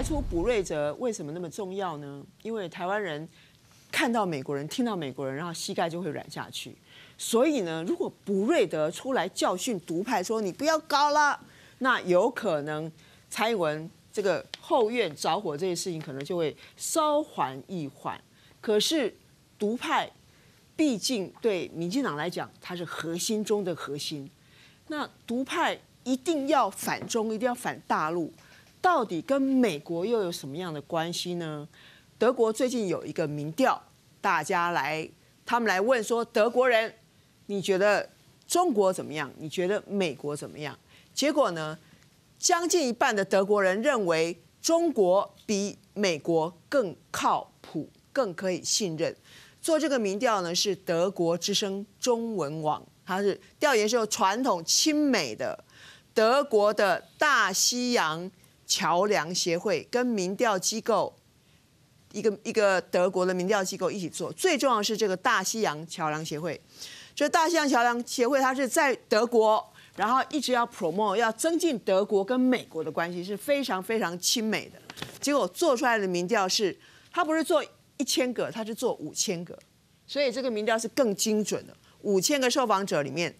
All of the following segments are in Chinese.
排除卜瑞哲为什么那么重要呢？因为台湾人看到美国人、听到美国人，然后膝盖就会软下去。所以呢，如果卜瑞哲出来教训独派，说你不要搞了，那有可能蔡英文这个后院着火这些事情，可能就会稍缓一缓。可是独派毕竟对民进党来讲，它是核心中的核心。那独派一定要反中，一定要反大陆，到底跟美国又有什么样的关系呢？德国最近有一个民调，他们来问说，德国人，你觉得中国怎么样？你觉得美国怎么样？结果呢，将近一半的德国人认为中国比美国更靠谱，更可以信任。做这个民调呢，是德国之声中文网，它是调研是由传统亲美的德国的大西洋桥梁协会跟民调机构一个德国的民调机构一起做。最重要的是这个大西洋桥梁协会，这大西洋桥梁协会它是在德国，然后一直要 promote 要增进德国跟美国的关系，是非常非常亲美的。结果做出来的民调是，它不是做1000个，它是做5000个，所以这个民调是更精准的。5000个受访者里面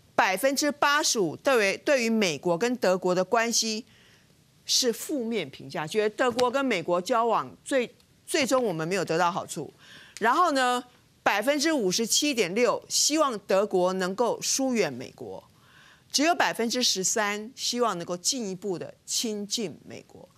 ，85%对于美国跟德国的关系是负面评价，觉得德国跟美国交往最终我们没有得到好处。然后呢，57.6%希望德国能够疏远美国，只有13%希望能够进一步的亲近美国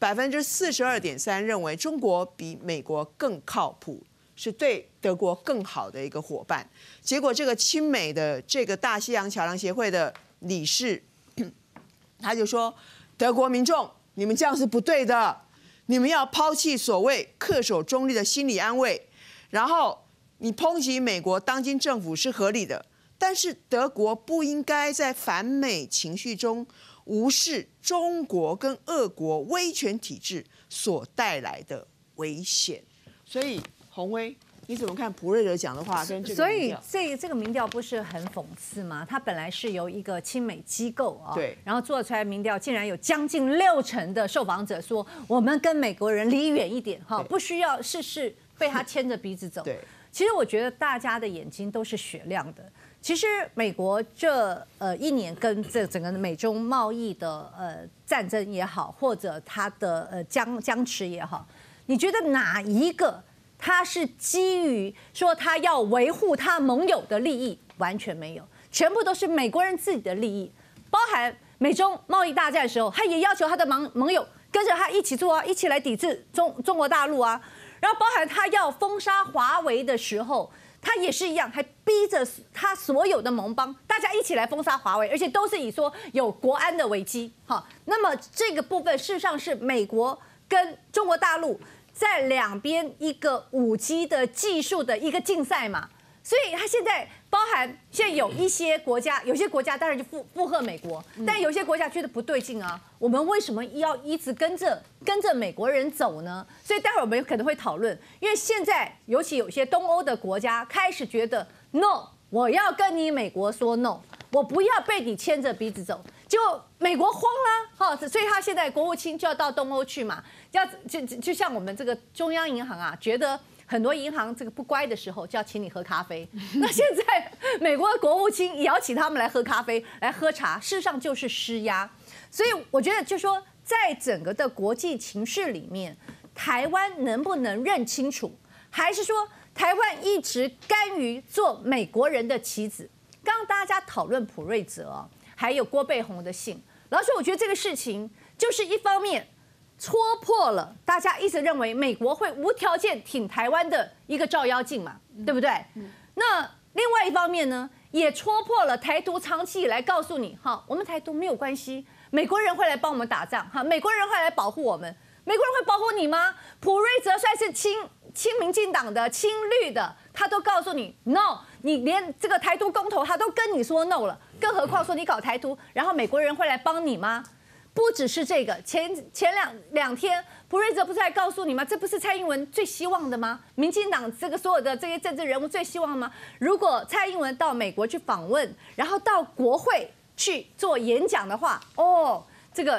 ，42.3%认为中国比美国更靠谱，是对德国更好的一个伙伴。结果这个亲美的这个大西洋桥梁协会的理事，他就说，德国民众，你们这样是不对的，你们要抛弃所谓恪守中立的心理安慰，然后你抨击美国当今政府是合理的，但是德国不应该在反美情绪中无视中国跟俄国威权体制所带来的危险。所以宏威，你怎么看卜瑞哲讲的话跟这个民调？ 所以这个民调不是很讽刺吗？它本来是由一个亲美机构啊， 对， 然后做出来民调，竟然有将近60%的受访者说，我们跟美国人离远一点哈，不需要事事被他牵着鼻子走。 对， 其实我觉得大家的眼睛都是雪亮的。其实美国这1年跟这整个美中贸易的战争也好，或者它的僵持也好，你觉得哪一个它是基于说他要维护他盟友的利益？完全没有，全部都是美国人自己的利益。包含美中贸易大战的时候，他也要求他的盟友跟着他一起做啊，一起来抵制中国大陆啊。然后包含他要封杀华为的时候，他也是一样，还逼着他所有的盟邦大家一起来封杀华为，而且都是以说有国安的危机。好，那么这个部分事实上是美国跟中国大陆在两边一个5G 的技术的一个竞赛嘛，所以它现在包含现在有一些国家，有些国家当然就附和美国，但有些国家觉得不对劲啊，我们为什么要一直跟着美国人走呢？所以待会儿我们可能会讨论，因为现在尤其有些东欧的国家开始觉得 no， 我要跟你美国说 no， 我不要被你牵着鼻子走。就美国慌了，所以他现在国务卿就要到东欧去嘛，就像我们这个中央银行啊，觉得很多银行这个不乖的时候，就要请你喝咖啡。那现在美国的国务卿也要请他们来喝咖啡、来喝茶，事实上就是施压。所以我觉得，就说在整个的国际情势里面，台湾能不能认清楚，还是说台湾一直甘于做美国人的棋子？刚刚大家讨论卜瑞哲还有郭背红的信，老实说，我觉得这个事情就是一方面戳破了大家一直认为美国会无条件挺台湾的一个照妖镜嘛，对不对？那另外一方面呢，也戳破了台独长期以来告诉你，我们台独没有关系，美国人会来帮我们打仗，美国人会来保护我们，美国人会保护你吗？卜瑞哲算是亲民进党的、亲绿的，他都告诉你 no， 你连这个台独公投他都跟你说 no 了，更何况说你搞台独，然后美国人会来帮你吗？不只是这个，前两天卜瑞哲不是还告诉你吗？这不是蔡英文最希望的吗？民进党这个所有的这些政治人物最希望的吗？如果蔡英文到美国去访问，然后到国会去做演讲的话，这个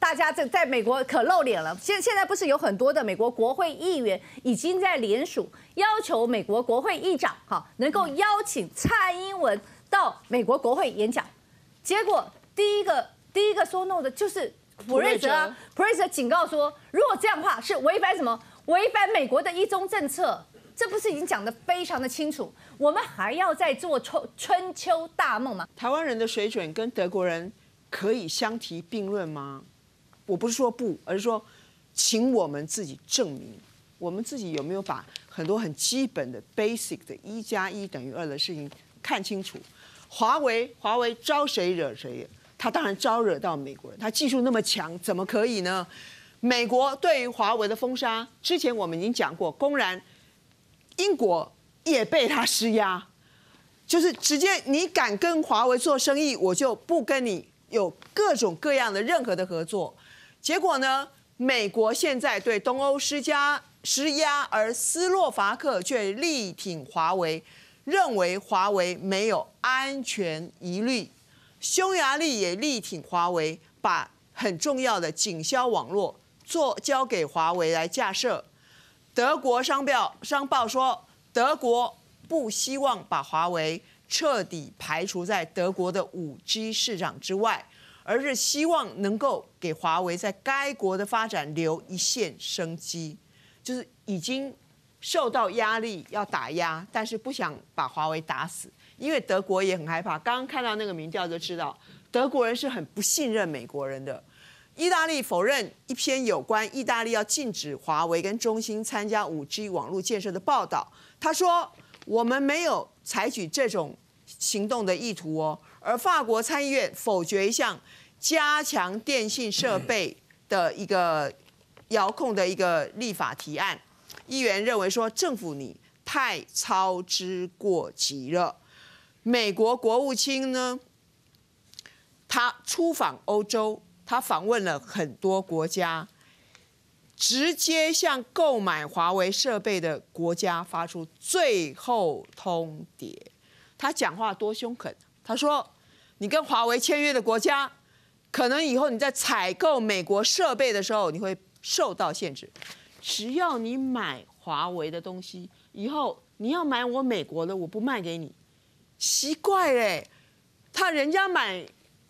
大家在美国可露脸了。现在不是有很多的美国国会议员已经在联署，要求美国国会议长能够邀请蔡英文到美国国会演讲。结果第一个说 no 的就是普瑞泽啊，普瑞泽警告说，如果这样的话是违反什么？违反美国的一中政策。这不是已经讲得非常的清楚？我们还要再做春秋大梦吗？ 台湾人的水准跟德国人可以相提并论吗？我不是说不，而是说，请我们自己证明，我们自己有没有把很多很基本的 basic 的1+1=2的事情看清楚。华为招谁惹谁？他当然招惹到美国人，他技术那么强，怎么可以呢？美国对于华为的封杀，之前我们已经讲过，公然。英国也被他施压，就是直接你敢跟华为做生意，我就不跟你有各种各样的任何的合作。结果呢，美国现在对东欧施压，而斯洛伐克却力挺华为，认为华为没有安全疑虑。匈牙利也力挺华为，把很重要的警消网络交给华为来架设。德国商报说，德国不希望把华为彻底排除在德国的5G 市场之外，而是希望能够给华为在该国的发展留一线生机。就是已经受到压力要打压，但是不想把华为打死，因为德国也很害怕。刚刚看到那个民调就知道，德国人是很不信任美国人的。意大利否认一篇有关意大利要禁止华为跟中兴参加5G 网络建设的报道。他说：“我们没有采取这种行动的意图哦。”而法国参议院否决一项加强电信设备的一个遥控的一个立法提案。议员认为说，政府你太操之过急了。美国国务卿呢，他出访欧洲。他访问了很多国家，直接向购买华为设备的国家发出最后通牒。他讲话多凶狠，他说：“你跟华为签约的国家，可能以后你在采购美国设备的时候，你会受到限制。只要你买华为的东西，以后你要买我美国的，我不卖给你。奇怪嘞，人家买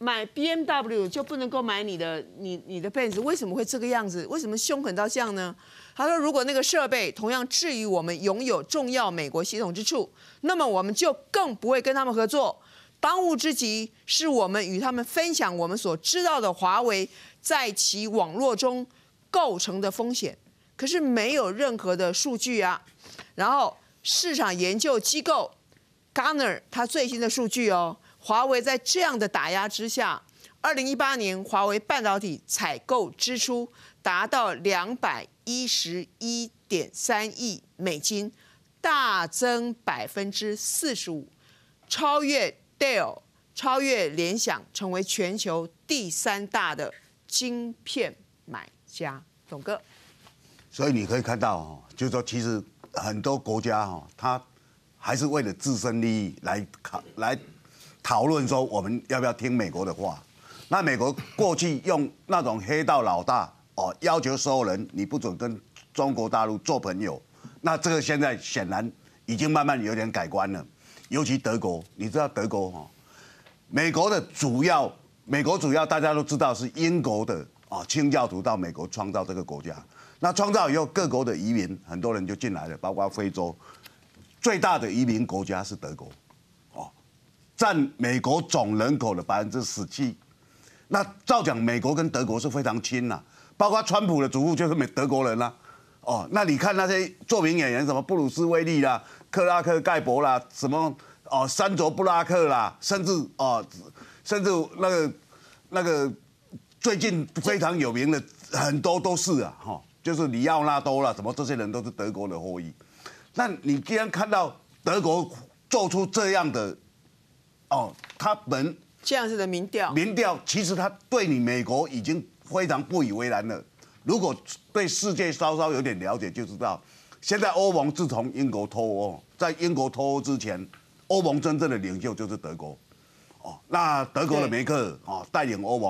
BMW 就不能够买你的 Benz， 为什么会这个样子？为什么凶狠到这样呢？他说，如果那个设备同样置于我们拥有重要美国系统之处，那么我们就更不会跟他们合作。当务之急是我们与他们分享我们所知道的华为在其网络中构成的风险，可是没有任何的数据啊。然后市场研究机构 Gartner 它最新的数据哦。华为在这样的打压之下，2018年华为半导体采购支出达到211.3亿美金，大增45%，超越 Dell， 超越联想，成为全球第3大的晶片买家。董哥， 所以你可以看到就是说其实很多国家它还是为了自身利益来讨论说我们要不要听美国的话。那美国过去用那种黑道老大要求所有人你不准跟中国大陆做朋友，那这个现在显然已经慢慢有点改观了。尤其德国，你知道德国美国主要大家都知道是英国的清教徒到美国创造这个国家。那创造以后，各国的移民很多人就进来了，包括非洲。最大的移民国家是德国。占美国总人口的17%，那照讲美国跟德国是非常亲呐，包括川普的祖父就是德国人啦。那你看那些著名演员，什么布鲁斯威利啦、克拉克盖博啦，什么山卓布拉克啦，甚至那个最近非常有名的很多都是啊，就是里奥纳多啦，什么这些人都是德国的后裔。那你既然看到德国做出这样的他们这样子的民调， 其实他对你美国已经非常不以为然了。如果对世界稍稍有点了解，就知道现在欧盟自从英国脱欧，在英国脱欧之前，欧盟真正的领袖就是德国。那德国的梅克尔带领欧盟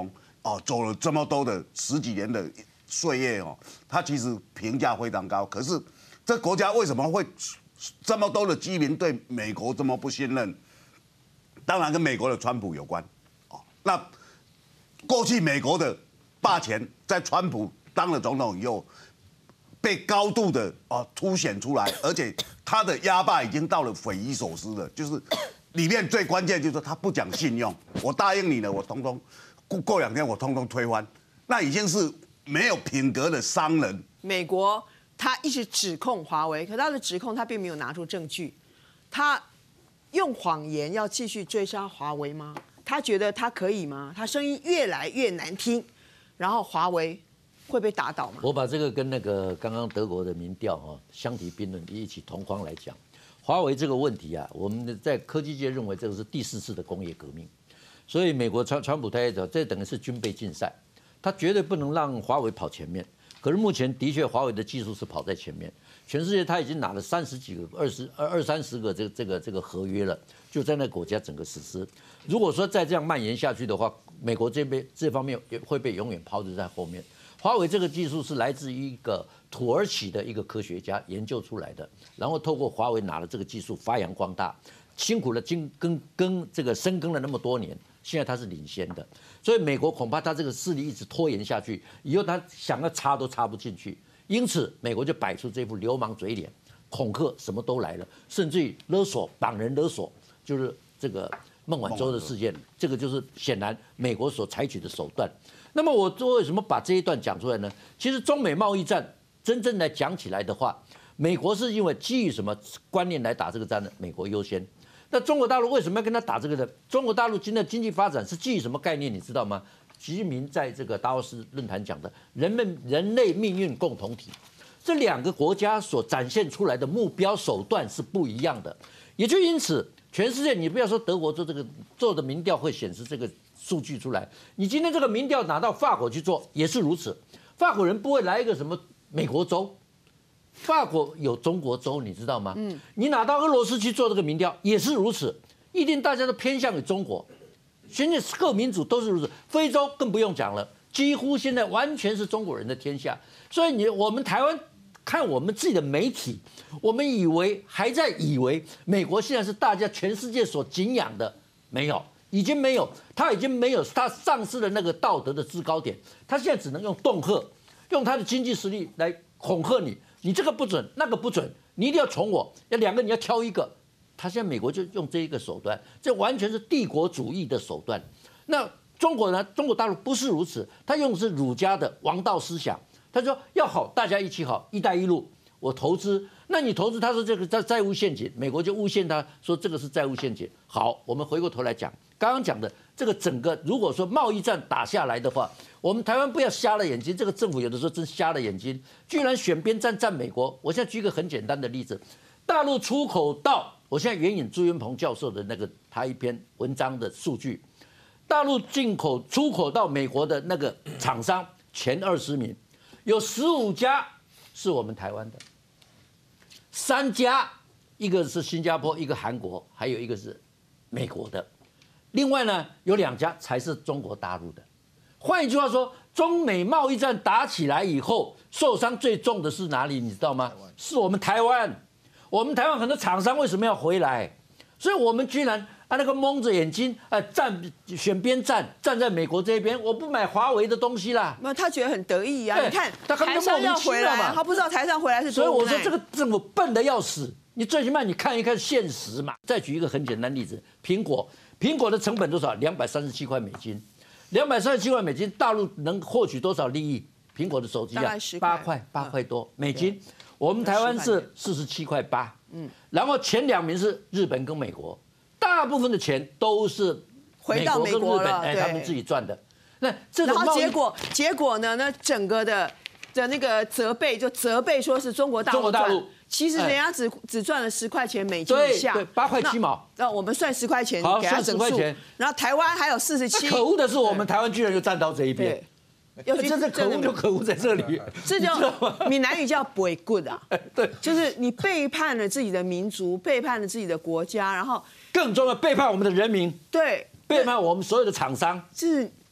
走了这么多的10几年的岁月哦，他其实评价非常高。可是这国家为什么会这么多的居民对美国这么不信任？当然跟美国的川普有关。那过去美国的霸权在川普当了总统以后，被高度的凸显出来，而且他的压霸已经到了匪夷所思了。就是里面最关键就是他不讲信用，我答应你了，我通通过2天我通通推翻，那已经是没有品格的商人。 美国他一直指控华为，可他的指控他并没有拿出证据，他用谎言要继续追杀华为吗？他觉得他可以吗？他声音越来越难听，然后华为会被打倒吗？ 我把这个跟那个刚刚德国的民调相提并论，一起同框来讲。华为这个问题啊，我们在科技界认为这个是第4次的工业革命，所以美国川普他也讲，这等于是军备竞赛，他绝对不能让华为跑前面。可是目前的确华为的技术是跑在前面，全世界他已经拿了30几个、20-30个这个合约了，就在那国家整个实施。如果说再这样蔓延下去的话，美国这方面也会被永远抛置在后面。华为这个技术是来自于一个土耳其的一个科学家研究出来的，然后透过华为拿了这个技术发扬光大，辛苦了这个深耕了那么多年，现在他是领先的，所以美国恐怕他这个势力一直拖延下去，以后他想要插都插不进去，因此美国就摆出这副流氓嘴脸，恐吓什么都来了，甚至于勒索绑人勒索，就是这个孟晚舟的事件，这个就是显然美国所采取的手段。那么我为什么把这一段讲出来呢？其实中美贸易战真正来讲起来的话，美国是因为基于什么观念来打这个战呢？美国优先。那中国大陆为什么要跟他打这个呢？中国大陆今天的经济发展是基于什么概念？你知道吗？习近平在这个达沃斯论坛讲的人类命运共同体，这2个国家所展现出来的目标手段是不一样的，也就因此，全世界你不要说德国做的民调会显示这个数据出来，你今天这个民调拿到法国去做也是如此，法国人不会来一个什么美国州，法国有中国州，你知道吗？你拿到俄罗斯去做这个民调也是如此，一定大家都偏向于中国，现在各民主都是如此，非洲更不用讲了，几乎现在完全是中国人的天下，所以我们台湾看我们自己的媒体，我们还在以为美国现在是大家全世界所敬仰的，没有。已经没有，他已经没有，他丧失了那个道德的制高点，他现在只能用恫吓，用他的经济实力来恐吓你，你这个不准，那个不准，你一定要从我，要2个你要挑一个，他现在美国就用这一个手段，这完全是帝国主义的手段。那中国呢？中国大陆不是如此，他用的是儒家的王道思想，他说要好，大家一起好，一带一路，我投资。那你投资，他说这个债务陷阱，美国就诬陷他说这个是债务陷阱。好，我们回过头来讲，刚刚讲的这个整个，如果说贸易战打下来的话，我们台湾不要瞎了眼睛，这个政府有的时候真瞎了眼睛，居然选边站美国。我现在举一个很简单的例子，大陆出口到，我现在援引朱元鹏教授的那个他一篇文章的数据，大陆出口到美国的那个厂商前20名，有15家是我们台湾的。3家，一个是新加坡，一个韩国，还有一个是美国的。另外呢，有2家才是中国大陆的。换一句话说，中美贸易战打起来以后，受伤最重的是哪里？你知道吗？是我们台湾。我们台湾很多厂商为什么要回来？所以我们居然那个蒙着眼睛选边站在美国这边，我不买华为的东西啦。 那他觉得很得意啊！你看台商要回来，他不知道台商回来是多无奈。 所以我说这个政府笨得要死。你最起码你看一看现实嘛。再举一个很简单例子，苹果的成本多少？237块美金，237块美金，大陆能获取多少利益？苹果的手机啊，8块多美金。我们台湾是47块8，然后前2名是日本跟美国，大部分的钱都是美国跟日本他们自己赚的。那这种然后结果呢？那整个的那个责备说是中国大陆，其实人家只赚了10块钱美金以下， 对，8块7毛。 那我们算10块钱， 好， 给他算10块钱。 然后台湾还有47。 可恶的是，我们台湾居然就站到这一边。真的可恶就可恶在这里， 这叫闽南语叫背骨啊，对，就是你背叛了自己的民族，背叛了自己的国家，然后更重要背叛我们的人民， 对， 背叛我们所有的厂商， 是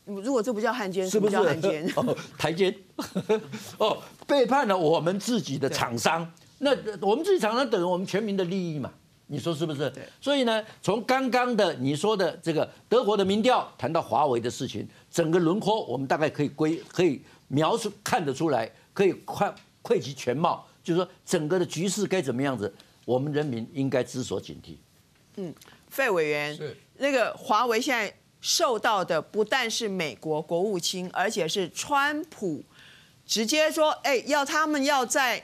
如果这不叫汉奸， 是不是什么叫汉奸？ 哦，台奸，哦，背叛了我们自己的厂商，那我们自己厂商等于我们全民的利益嘛？你说是不是？所以呢，从刚刚的你说的这个德国的民调谈到华为的事情，整个轮廓我们大概可以描述看得出来，可以窥及全貌，就是说整个的局势该怎么样子，我们人民应该知所警惕。 费委员，那个华为现在受到的不但是美国国务卿，而且是川普直接说，要他们要在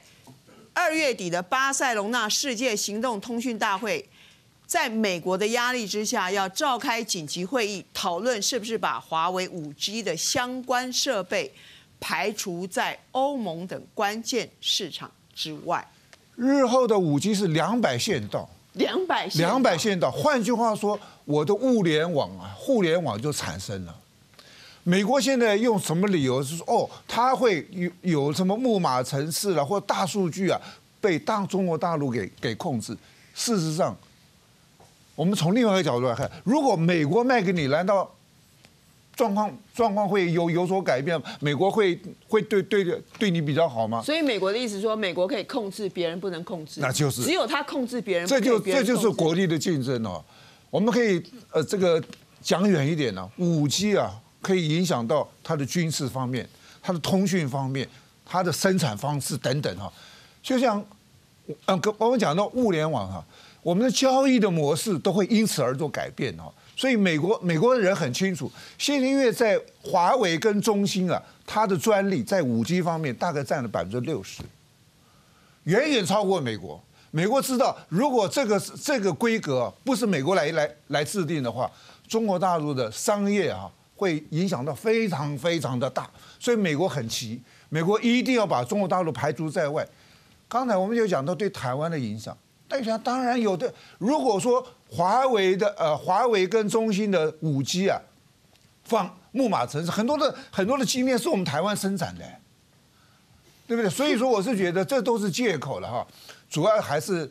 2月底的巴塞隆纳世界行动通讯大会，在美国的压力之下，要召开紧急会议，讨论是不是把华为5G 的相关设备排除在欧盟等关键市场之外。 日后的5G 是200线道。200线道，换句话说，我的互联网就产生了。美国现在用什么理由是说，它会有什么木马程式了，或大数据啊，被中国大陆给控制。事实上，我们从另外一个角度来看，如果美国卖给你，难道状况会有所改变？美国会对你比较好吗？ 所以美国的意思说，美国可以控制，别人不能控制， 那就是只有他控制别人， 这就是国力的竞争哦。我们可以这个讲远一点呢，5G 啊可以影响到它的军事方面、它的通讯方面、它的生产方式等等哈。就像我们讲到物联网哈，我们的交易的模式都会因此而做改变哈。所以美国的人很清楚，谢霆岳在华为跟中兴啊，它的专利在5G 方面大概占了60%，远远超过美国。美国知道，如果这个规格不是美国来制定的话，中国大陆的商业啊会影响到非常非常的大。所以美国很急，美国一定要把中国大陆排除在外。刚才我们就讲到对台湾的影响，当然有的。如果说华为跟中兴的5G 啊，放木马程式，很多的晶片是我们台湾生产的，对不对？所以说我是觉得这都是借口了哈，主要还是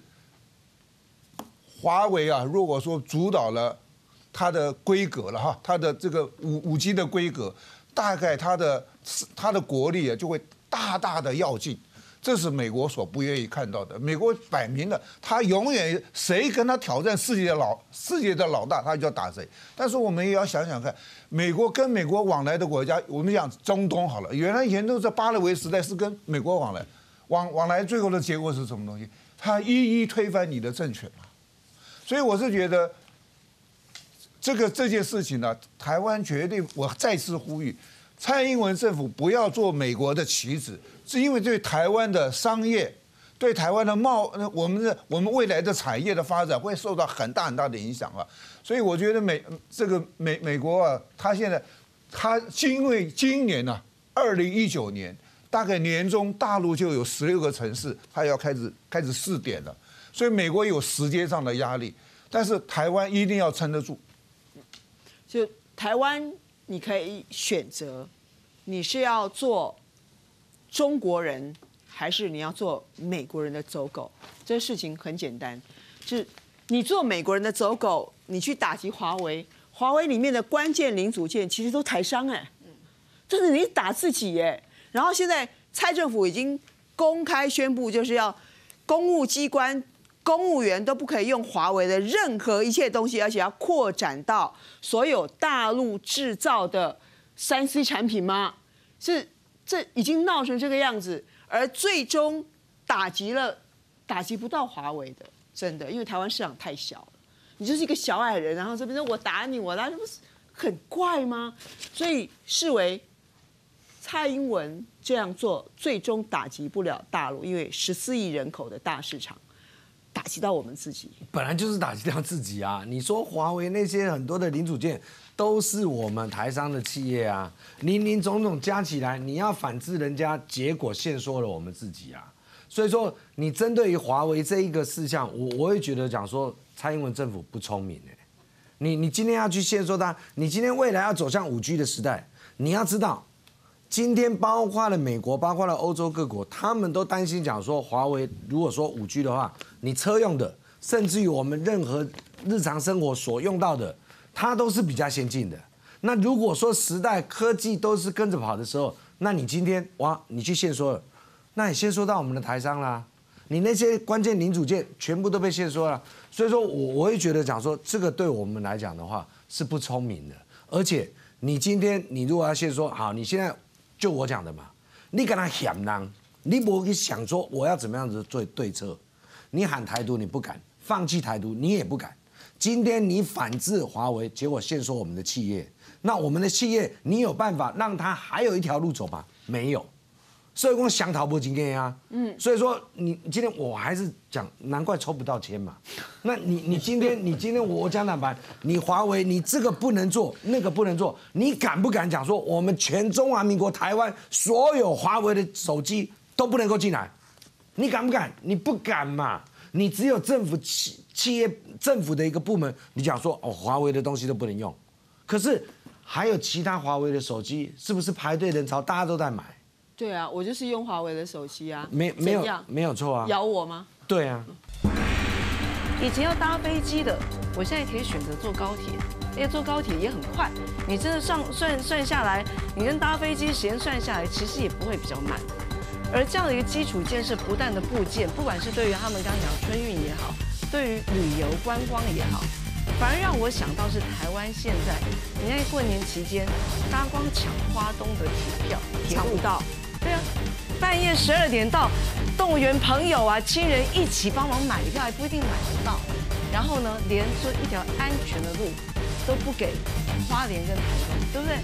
华为啊，如果说主导了它的规格了哈，它的这个5G 的规格，大概它的国力啊就会大大的跃进。这是美国所不愿意看到的。美国摆明了，他永远谁跟他挑战世界的老大，他就要打谁。但是我们也要想想看，美国跟美国往来的国家，我们讲中东好了，原来以前都在巴勒维时代是跟美国往来，最后的结果是什么东西？他一一推翻你的政权嘛。所以我是觉得，这件事情呢，台湾绝对，我再次呼吁，蔡英文政府不要做美国的棋子。是因为对台湾的商业、对台湾的我们未来的产业的发展会受到很大的影响啊，所以我觉得美国啊，他因为今年呢，2019年大概年中大陆就有16个城市，它要开始试点了，所以美国有时间上的压力，但是台湾一定要撑得住。 就台湾，你可以选择，你是要做中国人，还是你要做美国人的走狗？这事情很简单，就是你做美国人的走狗，你去打击华为，华为里面的关键零组件其实都台商这是你打自己然后现在蔡政府已经公开宣布，就是要公务机关、公务员都不可以用华为的任何一切东西，而且要扩展到所有大陆制造的3C 产品吗？这已经闹成这个样子，而最终打击不到华为的，真的，因为台湾市场太小了，你就是一个小矮人，然后这边说我打你，这不是很怪吗？所以视为蔡英文这样做，最终打击不了大陆，因为14亿人口的大市场，打击到我们自己， 本来就是打击到自己啊！你说华为那些很多的零组件。都是我们台商的企业啊，林总总加起来，你要反制人家，结果限缩了我们自己啊。所以说，你针对于华为这一个事项，我会觉得讲说，蔡英文政府不聪明你今天要去限缩它，你今天未来要走向5G 的时代，你要知道，今天包括了美国，包括了欧洲各国，他们都担心讲说，华为如果说5G 的话，你车用的，甚至于我们任何日常生活所用到的。它都是比较先进的， 那如果说时代科技都是跟着跑的时候，那你今天哇，你去限缩了，那你限缩到我们的台商啦，你那些关键零组件全部都被限缩了。所以说我会觉得讲说，这个对我们来讲的话是不聪明的。而且你今天你如果要限缩，好，你现在就我讲的嘛，你跟他嫌人，你不去想说我要怎么样子做对策，你喊台独你不敢，放弃台独你也不敢。今天你反制华为，结果限缩我们的企业，那我们的企业你有办法让它还有一条路走吗？没有，所以我想逃不经验啊。所以说你今天我还是讲，难怪抽不到签嘛。那你今天我讲坦白，你华为你这个不能做，那个不能做，你敢不敢讲说我们全中华民国台湾所有华为的手机都不能够进来？你敢不敢？你不敢嘛。你只有政府企业政府的一个部门，你讲说哦，华为的东西都不能用，可是还有其他华为的手机，是不是排队人潮大家都在买？ 对啊，我就是用华为的手机啊， 没有错啊， 咬我吗？ 对啊， 以前要搭飞机的，我现在可以选择坐高铁，因为坐高铁也很快，你真的算下来，你跟搭飞机时间算下来，其实也不会比较慢。而这样的一个基础建设不断的部件，不管是对于他们刚刚讲的春运也好，对于旅游观光也好，反而让我想到是台湾现在，你在过年期间，大家光抢花东的铁票， 抢不到。 对啊，半夜12点到，动员朋友啊、亲人一起帮忙买票，还不一定买得到。然后呢，连说一条安全的路都不给花莲跟台东，对不对？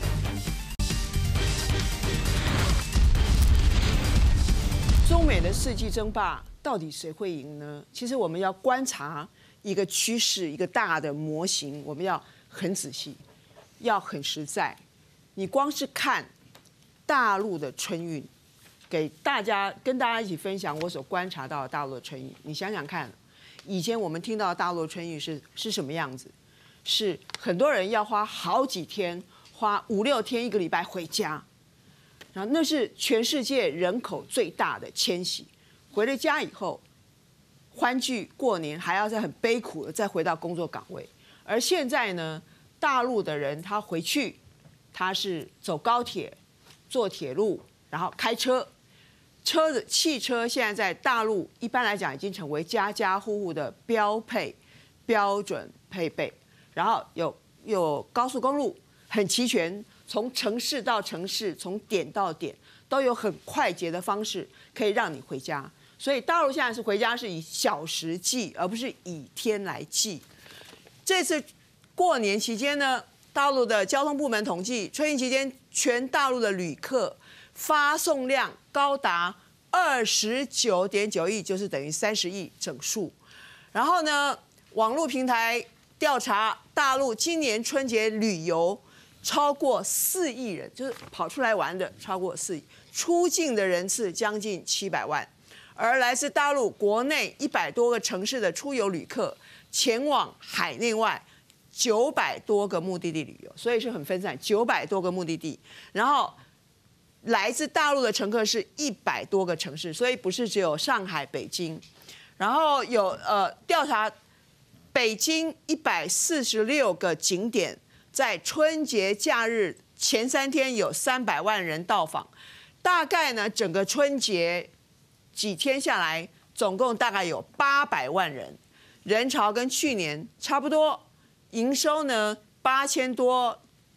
中美的世纪争霸，到底谁会赢呢？其实我们要观察一个趋势，一个大的模型，我们要很仔细，要很实在。你光是看大陆的春运，跟大家一起分享我所观察到的大陆的春运，你想想看，以前我们听到的大陆的春运是什么样子？是很多人要花好几天，花5、6天、1个礼拜回家。然后那是全世界人口最大的迁徙，回了家以后，欢聚过年，还要再很悲苦的再回到工作岗位。而现在呢，大陆的人他回去，他是走高铁、坐铁路，然后开车，汽车现在在大陆一般来讲已经成为家家户户的标配、标准配备。然后有高速公路，很齐全。从城市到城市，从点到点，都有很快捷的方式可以让你回家。所以大陆现在是回家是以小时计，而不是以天来计。这次过年期间呢，大陆的交通部门统计，春运期间全大陆的旅客发送量高达29.9亿，就是等于30亿整数。然后呢，网络平台调查大陆今年春节旅游。超过4亿人，就是跑出来玩的超过4亿，出境的人次将近700万，而来自大陆国内100多个城市的出游旅客前往海内外900多个目的地旅游，所以是很分散，900多个目的地，然后来自大陆的乘客是100多个城市，所以不是只有上海、北京，然后有调查北京146个景点。在春节假日前3天有300万人到访，大概呢整个春节几天下来，总共大概有800万人，人潮跟去年差不多，营收呢8000多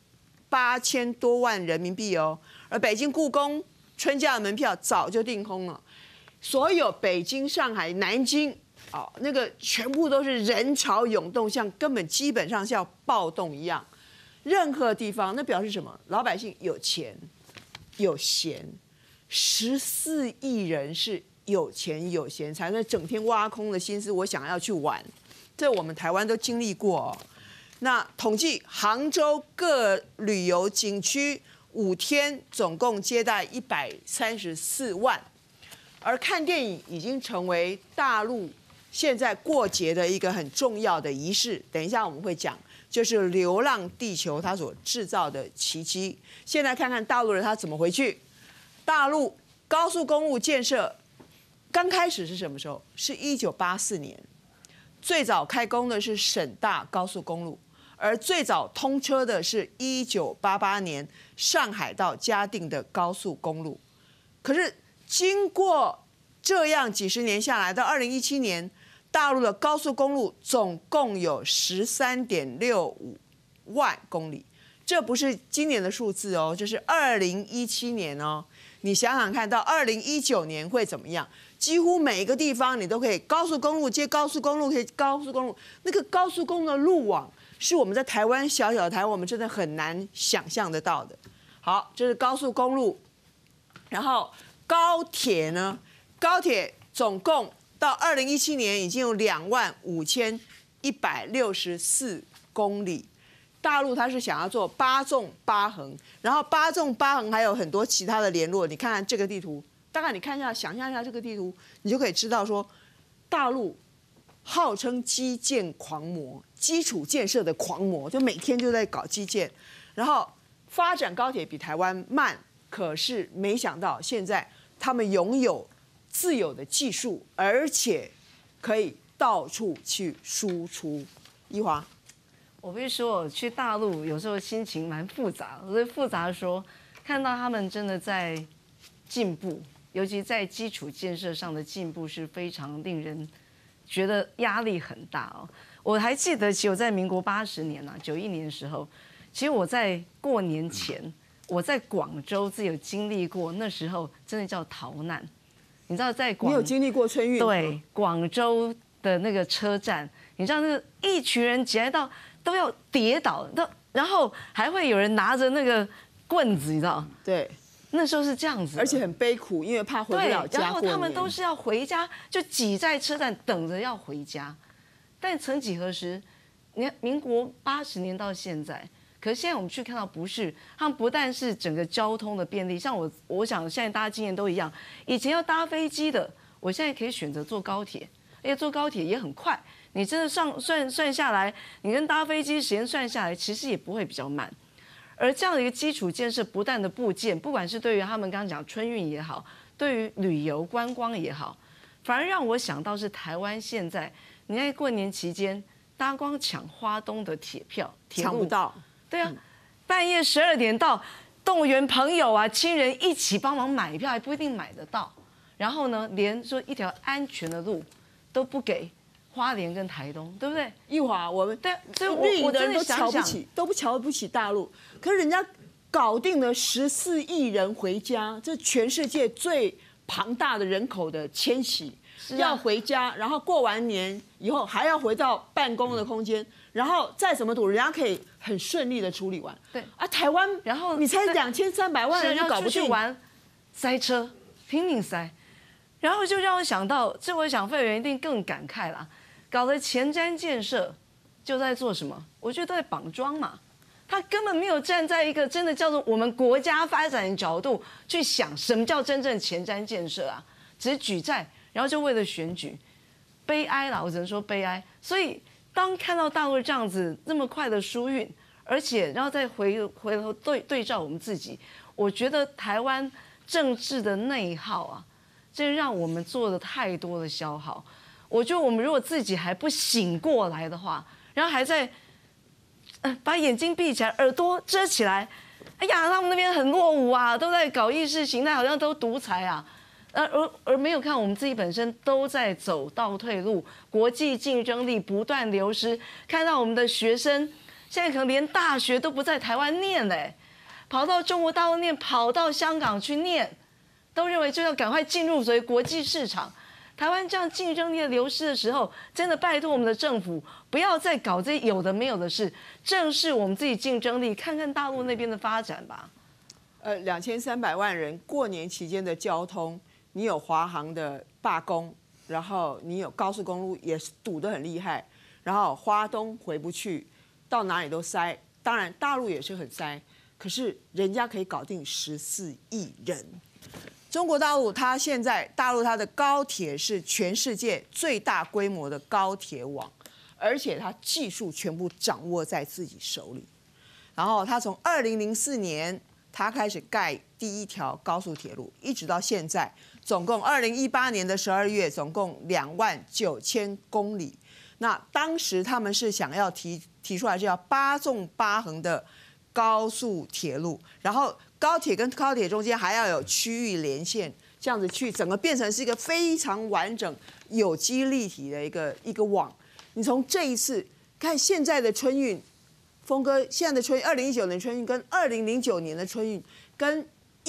万人民币哦。而北京故宫春假的门票早就订空了，所有北京、上海、南京那个全部都是人潮涌动，像根本基本上像暴动一样。任何地方，那表示什么？老百姓有钱有闲，14亿人是有钱有闲，才能整天挖空了心思，我想要去玩。这我们台湾都经历过哦。那统计杭州各旅游景区5天总共接待134万，而看电影已经成为大陆现在过节的一个很重要的仪式。等一下我们会讲。就是《流浪地球》它所制造的奇迹。现在看看大陆人他怎么回去。大陆高速公路建设刚开始是什么时候？是1984年，最早开工的是省大高速公路， 而最早通车的是1988年上海到嘉定的高速公路。可是经过这样几十年下来，到2017年，大陆的高速公路总共有13.65万公里，这不是今年的数字哦，这是2017年哦。你想想看到2019年会怎么样？几乎每一个地方你都可以高速公路接高速公路，可以高速公路。那个高速公路的路网是我们在台湾小小的台湾，我们真的很难想象得到的。好，这是高速公路，然后高铁呢？高铁总共到2017年已经有25164公里。大陆它是想要做8纵8横，然后8纵8横还有很多其他的联络。你看看这个地图，大概你看一下，想象一下这个地图，你就可以知道说，大陆号称基建狂魔，基础建设的狂魔，就每天就在搞基建，然后发展高铁比台湾慢，可是没想到现在他们拥有自有的技术，而且可以到处去输出。一华。 我必须说，我去大陆有时候心情蛮复杂的，所以复杂说，看到他们真的在进步，尤其在基础建设上的进步是非常令人觉得压力很大哦。我还记得，其实我在民国80年啊，91年的时候，其实我在过年前，我在广州自己有经历过，那时候真的叫逃难。你知道在你有经历过春运？ 对，广州的那个车站，你知道那个一群人挤到都要跌倒，然后还会有人拿着那个棍子，你知道？ 对， 那时候是这样子， 而且很悲苦，因为怕回不了家。 然后他们都是要回家，就挤在车站等着要回家。但曾几何时，你看民国80年到现在，可是现在我们去看到不是，他们不但是整个交通的便利，像我想现在大家经验都一样，以前要搭飞机的，我现在可以选择坐高铁，而且坐高铁也很快。你真的算下来，你跟搭飞机时间算下来，其实也不会比较慢。而这样的一个基础建设不断的部件，不管是对于他们刚刚讲春运也好，对于旅游观光也好，反而让我想到是台湾现在，你在过年期间，大家光抢花东的铁票， 抢不到。 对啊，半夜12点到，动员朋友啊、亲人一起帮忙买票，还不一定买得到。然后呢，连说一条安全的路都不给。花莲跟台东，对不对？ 一华，我们对，所以我的人都想瞧不起，都不瞧不起大陆。可是人家搞定了14亿人回家，这全世界最庞大的人口的迁徙，要回家，然后过完年以后还要回到办公的空间，然后再怎么赌，人家可以很顺利的处理完。 对啊，台湾， 然后你才2300万人就搞不定， 玩，塞车，拼命塞，然后就让我想到，这我想费员一定更感慨啦。搞的前瞻建设就在做什么？我觉得都在绑桩嘛，他根本没有站在一个真的叫做我们国家发展的角度去想什么叫真正前瞻建设啊，只是举债，然后就为了选举，悲哀啦，我只能说悲哀。所以当看到大陆这样子那么快的疏运，而且然后再回头对照我们自己，我觉得台湾政治的内耗啊，这让我们做了太多的消耗。我觉得我们如果自己还不醒过来的话，然后还在把眼睛闭起来，耳朵遮起来，哎呀，他们那边很落伍啊，都在搞意识形态，好像都独裁啊，而没有看我们自己本身都在走倒退路，国际竞争力不断流失，看到我们的学生现在可能连大学都不在台湾念嘞，跑到中国大陆念，跑到香港去念，都认为就要赶快进入所谓国际市场。台湾这样竞争力的流失的时候，真的拜托我们的政府不要再搞这有的没有的事，正视我们自己竞争力，看看大陆那边的发展吧。 2300万人过年期间的交通，你有华航的罢工，然后你有高速公路也堵得很厉害，然后花东回不去，到哪里都塞。当然大陆也是很塞，可是人家可以搞定14亿人。中国大陆，它现在大陆它的高铁是全世界最大规模的高铁网，而且它技术全部掌握在自己手里。然后它从2004年它开始盖第一条高速铁路，一直到现在，总共2018年的12月，总共29000公里。 那当时他们是想要提出来，是要8纵8横的高速铁路，然后高铁跟高铁中间还要有区域连线，这样子去整个变成是一个非常完整、有机立体的一个网。你从这一次看现在的春运，峰哥现在的春运，2019年春运跟2009年的春运，跟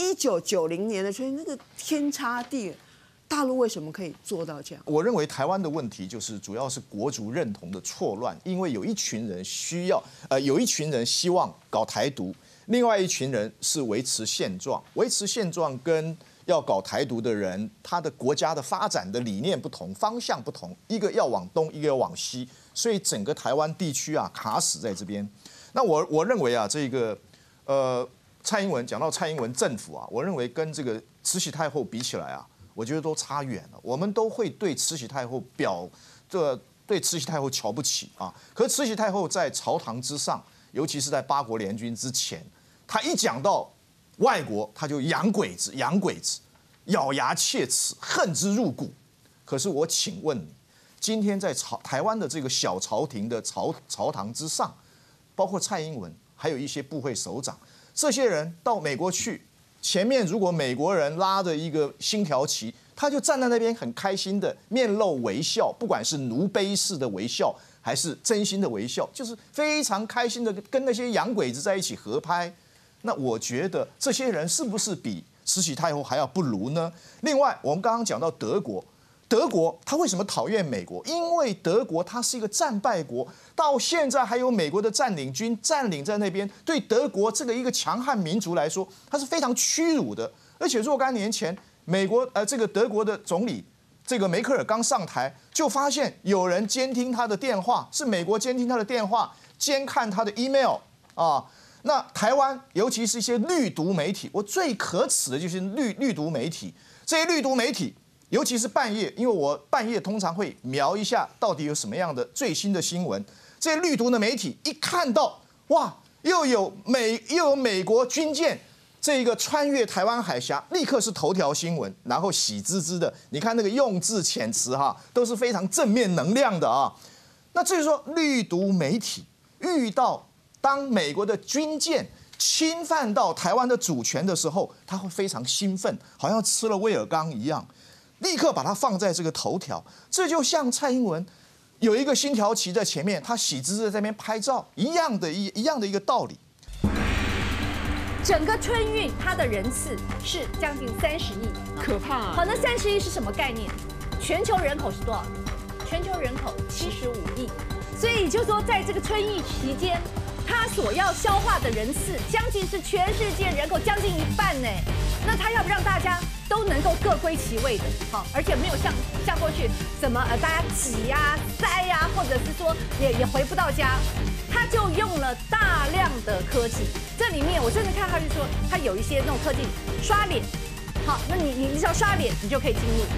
1990年的春运，那个天差地远。大陆为什么可以做到这样？ 我认为台湾的问题就是主要是国族认同的错乱，因为有一群人有一群人希望搞台独，另外一群人是维持现状。维持现状跟要搞台独的人，他的国家的发展的理念不同，方向不同，一个要往东，一个要往西，所以整个台湾地区啊卡死在这边。那我认为啊，这个蔡英文讲到蔡英文政府啊，我认为跟这个慈禧太后比起来啊，我觉得都差远了。我们都会对慈禧太后对慈禧太后瞧不起啊。可是慈禧太后在朝堂之上，尤其是在8国联军之前，她一讲到外国，她就洋鬼子，咬牙切齿，恨之入骨。可是我请问你，今天在台湾的这个小朝廷的朝堂之上，包括蔡英文，还有一些部会首长，这些人到美国去。前面如果美国人拉着一个星条旗，他就站在那边很开心的面露微笑，不管是奴婢式的微笑还是真心的微笑，就是非常开心的跟那些洋鬼子在一起合拍。那我觉得这些人是不是比慈禧太后还要不如呢？另外，我们刚刚讲到德国他为什么讨厌美国？因为德国它是一个战败国，到现在还有美国的占领军占领在那边，对德国这个一个强悍民族来说，它是非常屈辱的。而且若干年前，这个德国的总理这个梅克尔刚上台，就发现有人监听他的电话，是美国监听他的电话，监看他的 email 啊。那台湾尤其是一些绿毒媒体，我最可耻的就是绿毒媒体，这些绿毒媒体。尤其是半夜，因为我半夜通常会瞄一下到底有什么样的最新的新闻。这些绿毒的媒体一看到，哇，又有美国军舰这个穿越台湾海峡，立刻是头条新闻，然后喜滋滋的。你看那个用字遣词哈，都是非常正面能量的啊。那至于说绿毒媒体遇到当美国的军舰侵犯到台湾的主权的时候，他会非常兴奋，好像吃了威尔刚一样。立刻把它放在这个头条，这就像蔡英文有一个星条旗在前面，他喜滋滋在那边拍照一样的一个道理。 整个春运它的人次是将近30亿， 可怕啊！ 好，那30亿是什么概念？全球人口是多少？全球人口75亿，所以就说在这个春运期间，它所要消化的人次将近是全世界人口将近1半呢。那他要不让大家都能够各归其位的，好，而且没有像过去什么大家挤呀、塞呀，或者是说也回不到家，他就用了大量的科技。这里面我甚至看他就说，他有一些那种科技刷脸，好，那你只要刷脸，你就可以进入。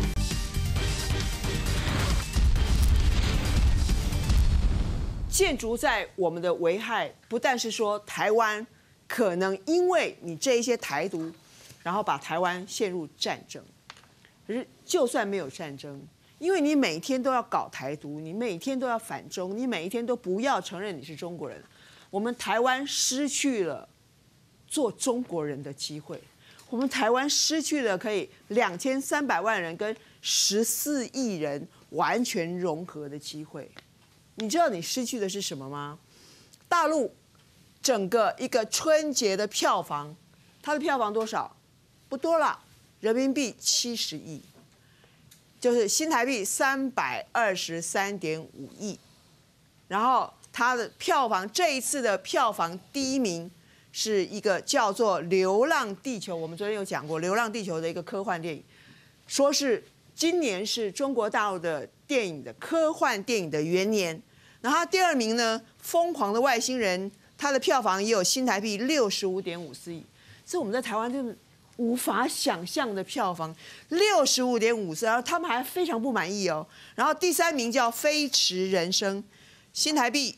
建筑在我们的危害，不但是说台湾可能因为你这一些台独。然后把台湾陷入战争，可是就算没有战争，因为你每天都要搞台独，你每天都要反中，你每一天都不要承认你是中国人，我们台湾失去了做中国人的机会，我们台湾失去了可以2300万人跟14亿人完全融合的机会。你知道你失去的是什么吗？大陆整个一个春节的票房，它的票房多少？不多了，人民币70亿，就是新台币323.5亿。然后它的票房，这一次的票房第1名是一个叫做《流浪地球》，我们昨天有讲过《流浪地球》的一个科幻电影，说是今年是中国大陆的电影的科幻电影的元年。然后第2名呢，《疯狂的外星人》，它的票房也有新台币65.54亿，这我们在台湾真的无法想象的票房，65.54，然后他们还非常不满意哦。然后第3名叫《飞驰人生》，新台币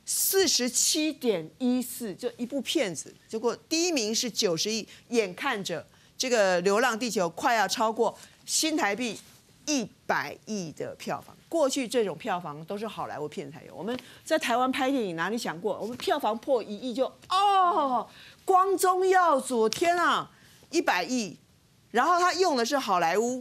47.14，就一部片子。结果第1名是90亿，眼看着这个《流浪地球》快要超过新台币100亿的票房。 过去这种票房都是好莱坞片才有。我们在台湾拍电影哪里想过，我们票房破1亿就光宗耀祖，天啊，100亿，然后他用的是好莱坞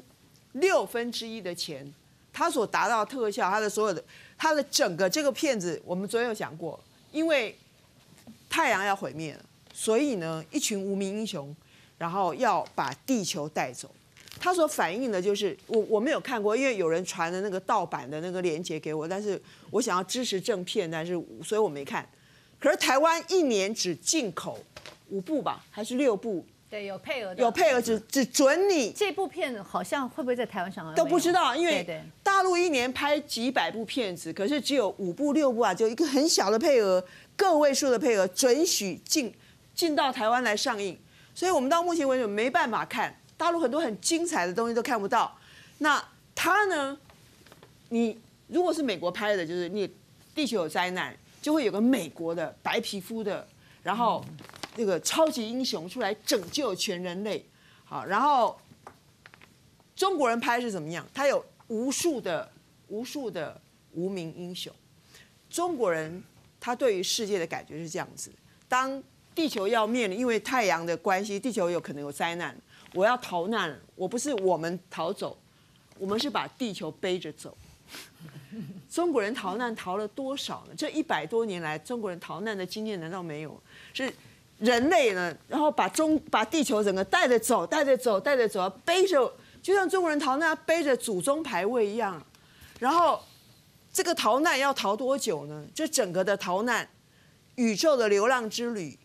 1/6的钱，他所达到的特效，他的所有的，他的整个这个片子，我们昨天有讲过，因为太阳要毁灭了，所以呢，一群无名英雄，然后要把地球带走。他所反映的就是我没有看过，因为有人传的那个盗版的那个链接给我，但是我想要支持正片，但是所以我没看。可是台湾1年只进口5部吧，还是6部？ 对，有配额的， 有配额只准你。 这部片好像会不会在台湾上都不知道，因为对大陆1年拍几百部片子，可是只有5部6部啊，就一个很小的配额，个位数的配额，准许进到台湾来上映。所以我们到目前为止没办法看大陆很多很精彩的东西都看不到。那他呢？你如果是美国拍的，就是你地球有灾难，就会有个美国的白皮肤的，然后这个超级英雄出来拯救全人类。好，然后中国人拍是怎么样？他有无数的无名英雄。中国人他对于世界的感觉是这样子：当地球要面临因为太阳的关系，地球有可能有灾难，我要逃难，我不是我们逃走，我们是把地球背着走。中国人逃难逃了多少呢？这100多年来，中国人逃难的经验难道没有？是人类呢，然后把地球整个带着走，背着，就像中国人逃难背着祖宗牌位一样。然后这个逃难要逃多久呢？这整个的逃难，宇宙的流浪之旅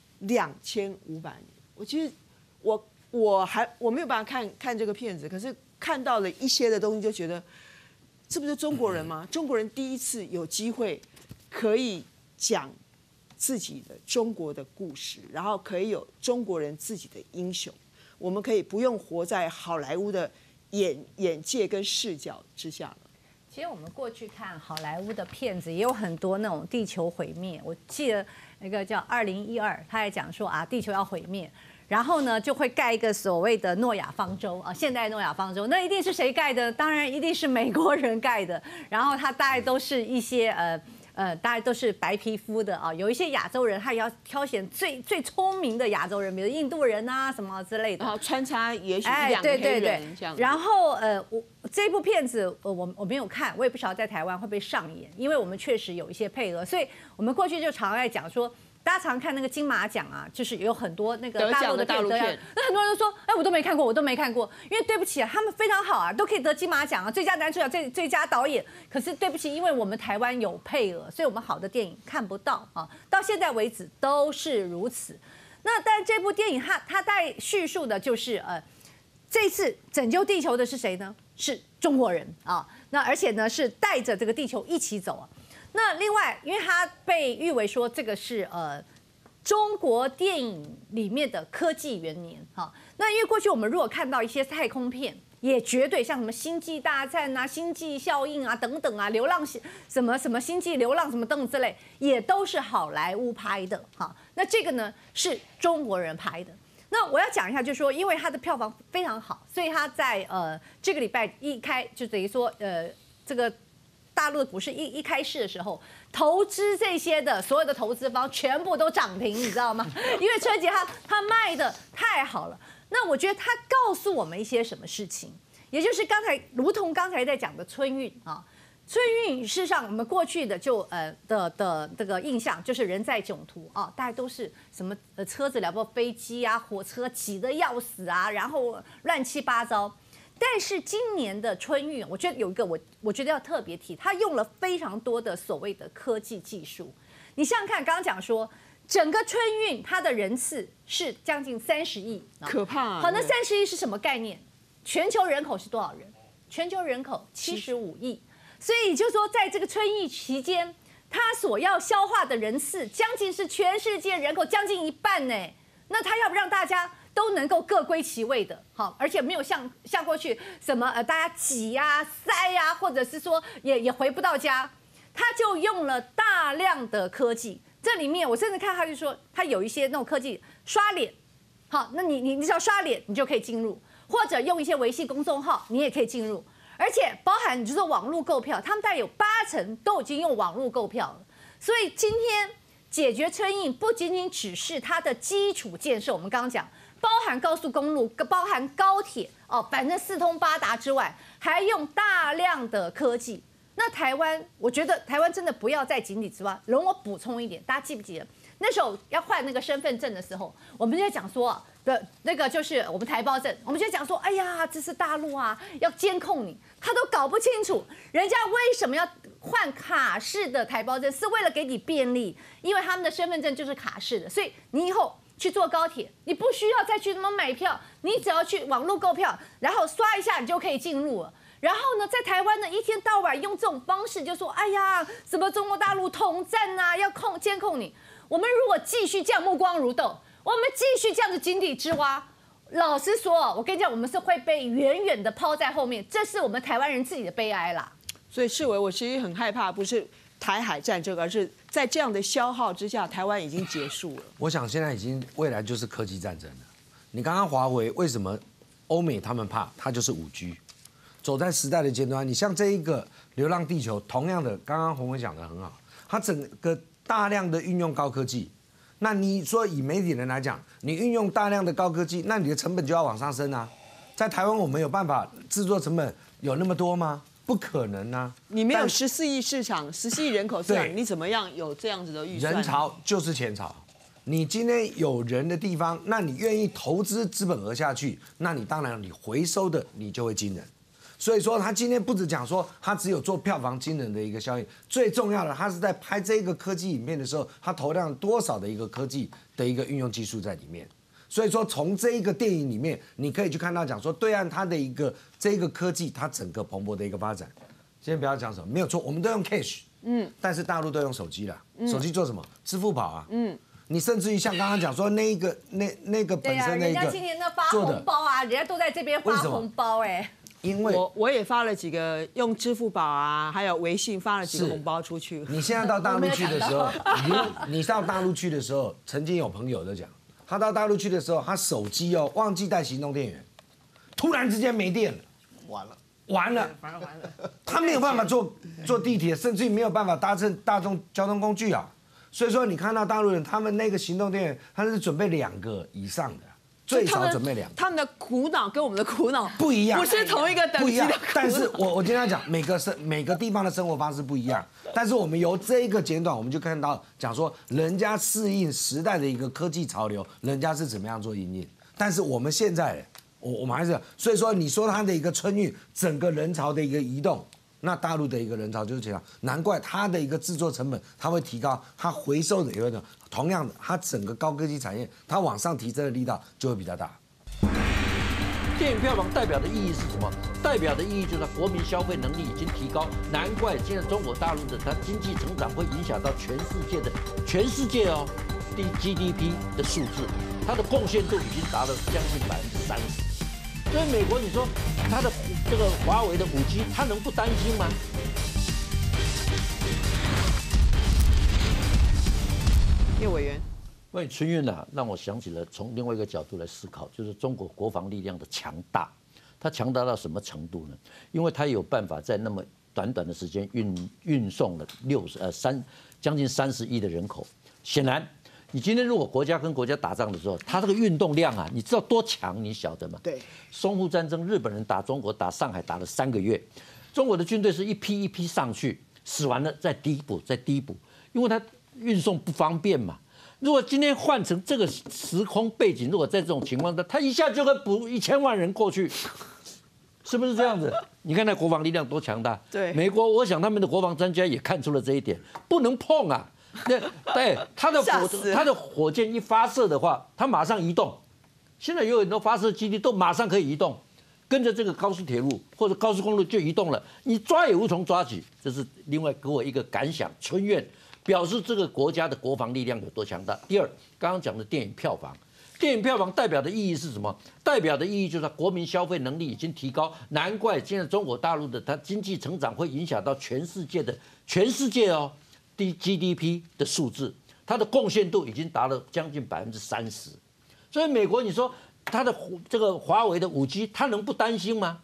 ，2500年。我其实我没有办法看这个片子，可是看到了一些的东西，就觉得这不是中国人吗？中国人第一次有机会可以讲自己的中国的故事，然后可以有中国人自己的英雄，我们可以不用活在好莱坞的眼界跟视角之下了。 其实我们过去看好莱坞的片子，也有很多那种地球毁灭。我记得那个叫2012，他还讲说啊，地球要毁灭，然后呢就会盖一个所谓的诺亚方舟啊，现代诺亚方舟。那一定是谁盖的？当然一定是美国人盖的。然后他大概都是一些大概都是白皮肤的啊，有一些亚洲人，他也要挑选最聪明的亚洲人，比如印度人啊什么之类的， 然后穿插也许1、2个黑人这样。 然后这部片子我没有看，我也不晓得在台湾会不会上演，因为我们确实有一些配额，所以我们过去就常在讲说。大家常看那个金马奖啊，就是有很多那个大陆的片，那很多人都说，哎，我都没看过，因为对不起啊，他们非常好啊，都可以得金马奖啊，最佳男主角、最佳导演。可是对不起，因为我们台湾有配额，所以我们好的电影看不到啊，到现在为止都是如此。那但这部电影它在叙述的就是这次拯救地球的是谁呢？是中国人啊，那而且呢是带着这个地球一起走啊。那另外，因为它被誉为说这个是中国电影里面的科技元年哈。那因为过去我们如果看到一些太空片，也绝对像什么《星际大战》啊、《星际效应》啊等等啊，流浪什么星际流浪什么等等之类，也都是好莱坞拍的哈。那这个呢是中国人拍的。那我要讲一下，就是说，因为它的票房非常好，所以它在这个礼拜一开就等于说这个。大陆的股市一开市的时候，投资这些的所有的投资方全部都涨停，你知道吗？因为春节它卖的太好了。那我觉得它告诉我们一些什么事情，也就是如同刚才在讲的春运啊，春运事实上我们过去的就的这个印象就是人在囧途啊，大家都是什么车子了不飞机啊、火车挤得要死啊，然后乱七八糟。但是今年的春运，我觉得有一个我觉得要特别提，它用了非常多的所谓的科技技术。你想想看，刚刚讲说整个春运它的人次是将近30亿， 可怕啊。 好，那30亿是什么概念？全球人口是多少人？全球人口75亿，所以就是说在这个春运期间，它所要消化的人次将近是全世界人口将近1半呢。那它要不让大家都能够各归其位的，好，而且没有像过去什么大家挤呀、塞呀，或者是说也回不到家，他就用了大量的科技。这里面我甚至看他就说，他有一些那种科技刷脸，好，那你只要刷脸，你就可以进入，或者用一些微信公众号，你也可以进入。 而且包含你就说网络购票，他们大概有80%都已经用网络购票了。所以今天解决车运不仅仅只是它的基础建设，我们刚刚讲，包含高速公路、包含高铁哦，反正四通八达之外，还用大量的科技。那台湾，我觉得台湾真的不要在井底之蛙。容我补充一点，大家记不记得那时候要换那个身份证的时候，我们就在讲说的那个就是我们台胞证，我们就讲说，哎呀，这是大陆啊，要监控你，他都搞不清楚，人家为什么要换卡式的台胞证，是为了给你便利，因为他们的身份证就是卡式的，所以你以后去坐高铁，你不需要再去什么买票，你只要去网络购票，然后刷一下你就可以进入了。然后呢，在台湾呢，一天到晚用这种方式就说，哎呀，什么中国大陆统战啊，要监控你。我们如果继续这样目光如豆，我们继续这样子井底之蛙，老实说，我跟你讲，我们是会被远远的抛在后面，这是我们台湾人自己的悲哀啦。 所以世伟，我其实很害怕，不是台海战争，而是在这样的消耗之下，台湾已经结束了。 我想现在已经未来就是科技战争了。你刚刚华为为什么欧美他们怕？它就是5G。走在时代的尖端，你像这一个《流浪地球》，同样的，刚刚洪文讲的很好，它整个大量的运用高科技。那你说以媒体人来讲，你运用大量的高科技，那你的成本就要往上升啊。在台湾，我们有办法制作成本有那么多吗？不可能啊！ 你没有14亿市场，14亿人口市场，你怎么样有这样子的预算？ 人潮就是钱潮。你今天有人的地方，那你愿意投资资本额下去，那你当然你回收的你就会惊人。所以说，他今天不只讲说他只有做票房惊人的一个效应，最重要的，他是在拍这个科技影片的时候，他投量多少的一个科技的一个运用技术在里面。所以说，从这一个电影里面，你可以去看到讲说，对岸它的一个这个科技，它整个蓬勃的一个发展。今天不要讲什么，没有错，我们都用 cash，但是大陆都用手机了，手机做什么？支付宝啊，你甚至于像刚刚讲说那个本身那个， 人家今年那发红包啊，人家都在这边发红包哎。 因为我也发了几个用支付宝啊，还有微信发了几个红包出去。 你现在到大陆去的时候，你到大陆去的时候，曾经有朋友都讲，他到大陆去的时候，他手机忘记带行动电源，突然之间没电了，完了，他没有办法坐地铁，甚至于没有办法搭乘大众交通工具啊。所以说，你看到大陆人他们那个行动电源，他是准备2个以上的。最少准备2个， 他们的苦恼跟我们的苦恼不一样， 不是同一个等级的苦恼。 但是我今天讲每个地方的生活方式不一样，但是我们由这一个简短，我们就看到讲说，人家适应时代的一个科技潮流，人家是怎么样做因应。但是我们现在，我们还是，所以说你说它的一个春运，整个人潮的一个移动。那大陆的一个人潮就是这样，难怪它的一个制作成本它会提高，它回收的也会同样的，它整个高科技产业它往上提升的力道就会比较大。 电影票房代表的意义是什么？代表的意义就是国民消费能力已经提高，难怪现在中国大陆的它经济成长会影响到全世界哦，GDP 的数字，它的贡献度已经达到将近30%。所以美国，你说它的这个华为的5G，它能不担心吗？ 叶委员， 关于春运啊，让我想起了从另外一个角度来思考，就是中国国防力量的强大。它强大到什么程度呢？因为它有办法在那么短的时间运送了将近30亿的人口。显然，你今天如果国家跟国家打仗的时候，它这个运动量啊，你知道多强？你晓得吗？ 对， 淞沪战争，日本人打中国，打上海打了3个月，中国的军队是一批一批上去，死完了再逮捕，因为它运送不方便嘛。如果今天换成这个时空背景，如果在这种情况下，他一下就可以补1000万人过去，是不是这样子？你看那国防力量多强大。 对， 美国，我想他们的国防专家也看出了这一点，不能碰啊。对，他的火箭一发射的话，他马上移动。现在有很多发射基地都马上可以移动，跟着这个高速铁路或者高速公路就移动了，你抓也无从抓起。这是另外给我一个感想，春怨表示这个国家的国防力量有多强大。第二，刚刚讲的电影票房。电影票房代表的意义是什么？代表的意义就是国民消费能力已经提高，难怪现在中国大陆的它经济成长会影响到全世界哦。GDP 的数字，它的贡献度已经达到将近30%。所以美国，你说它的这个华为的5G，它能不担心吗？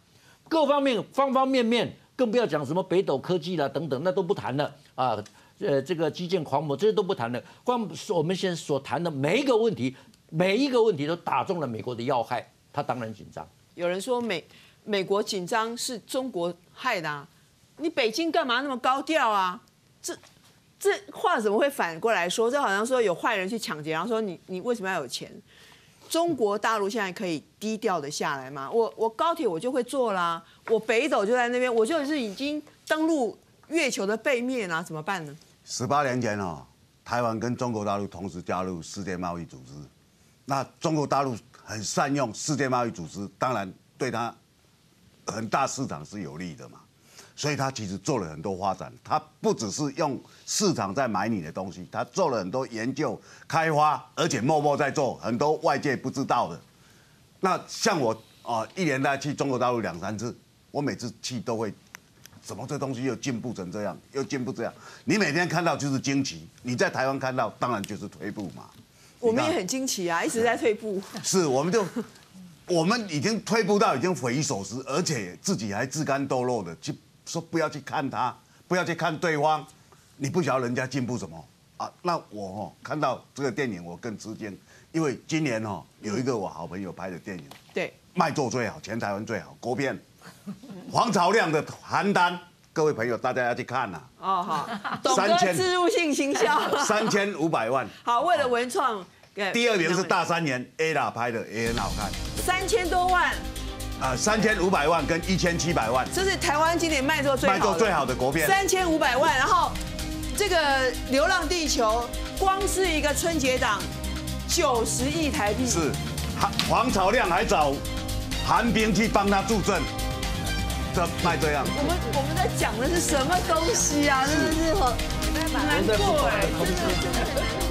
各方面方方面面，更不要讲什么北斗科技啦等等，那都不谈了啊。这个基建狂魔这些都不谈了，光我们现在所谈的每一个问题都打中了美国的要害，他当然紧张。 有人说美国紧张是中国害的啊，你北京干嘛那么高调啊？这话怎么会反过来说？这好像说有坏人去抢劫，然后说你为什么要有钱？中国大陆现在可以低调的下来吗？我高铁我就会坐啦，我北斗就在那边，我就是已经登陆月球的背面啦，怎么办呢 ？18年前台湾跟中国大陆同时加入世界贸易组织，那中国大陆很善用世界贸易组织，当然对它很大市场是有利的嘛。所以他其实做了很多发展，他不只是用市场在买你的东西，他做了很多研究开发，而且默默在做很多外界不知道的。那像我一年大概去中国大陆2、3次，我每次去都会，怎么这东西又进步成这样，又进步这样？你每天看到就是惊奇，你在台湾看到当然就是退步嘛。 我们也很惊奇啊，一直在退步。 是，我们已经退步到已经匪夷所思，而且自己还自甘堕落的去。说不要去看他，不要去看对方，你不晓得人家进步什么啊？那我看到这个电影我更吃惊，因为今年有一个我好朋友拍的电影， 对， 卖座最好，全台湾最好国片，黄朝亮的《邯郸》，各位朋友大家要去看呐。 哦好，懂得植入性行销 ，3500万。 好，为了文创， 第2名是大三元 Ella 拍的，也很好看 ，3000多万。 3500万跟1700万， 这是台湾今年卖座最好的国片 ，3500万。然后这个《流浪地球》光是一个春节档90亿台币， 是黄朝亮还找韩冰去帮他助阵，这卖这样。 我们在讲的是什么东西啊？真的是很难过哎，真的。